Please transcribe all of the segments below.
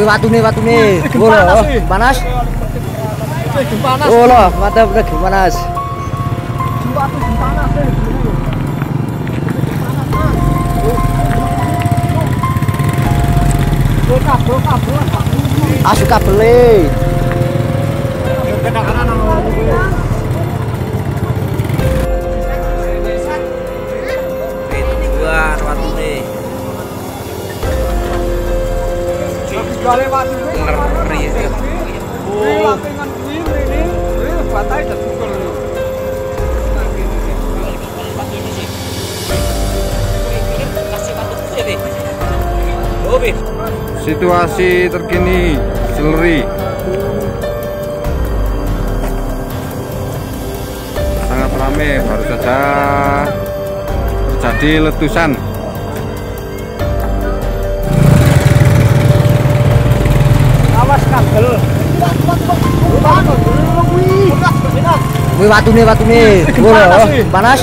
watune. Oh loh, panas. Oh loh, mantap lagi panas. Asu kabele. Situasi terkini Seleri sangat ramai, baru saja terjadi letusan. Awas kabel. Wih watune. Oh loh, panas.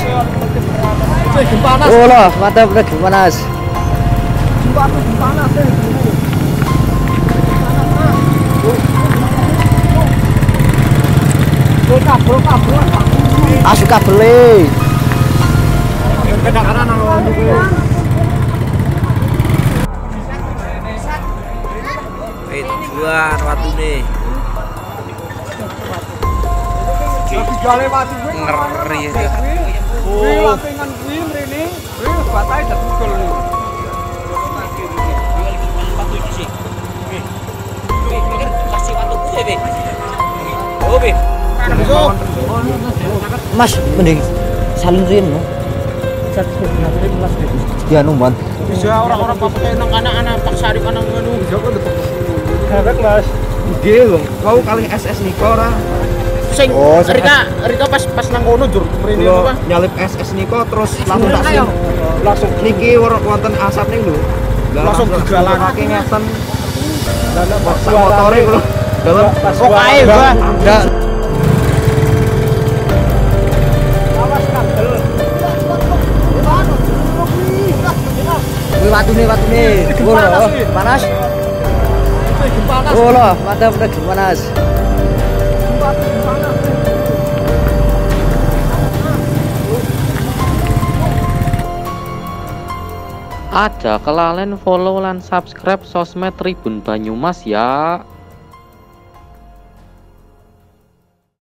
Oh loh, mantap lagi panas. Asu kabele. Buan watune. Ngeri ya. Mas, mending salin riyen no. Dia numban. Bisa orang-orang pakai nang anak-anak paksa di kanang ngono. Kagak Mas. Nggih lho, kau kali SS niko ora. Sing Rika pas nang kono jur mrene apa? Nyalip SS niko terus langsung niki wonten asap ning lho. Langsung digalakake ngeten. Lah motore kula. Dalam kok ae gua. Watune. Oh loh, panas. Oh loh, mantap lagi panas. Aja kelalen follow lan subscribe sosmed Tribun Banyumas ya.